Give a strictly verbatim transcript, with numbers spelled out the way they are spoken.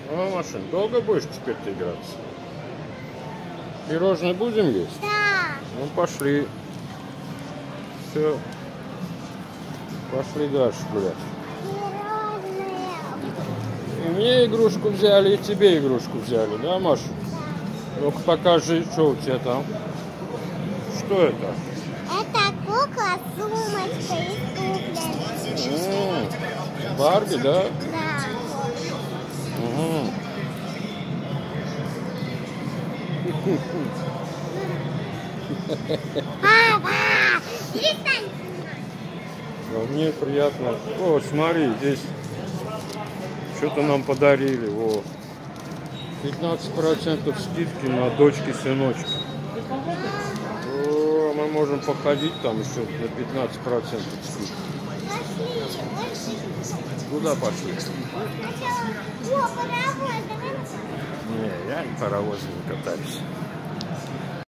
А, Машин, долго будешь теперь ты играться? Пирожные будем есть? Да. Ну, пошли. Все. Пошли дальше гулять. Пирожные. И мне игрушку взяли, и тебе игрушку взяли, да, Маша? Да. Ну-ка покажи, что у тебя там. Что это? Это кукла, сумочка и туфли. М-м, Барби, да? Да. Угу. Папа! Перестань. А мне приятно. О, смотри, здесь что-то нам подарили. Во. пятнадцать процентов скидки на дочки сыночки. О, мы можем походить там еще на пятнадцать процентов скидки. Пошли. Куда пошли? О, паровоз, давай. Не, я паровозом не катаюсь.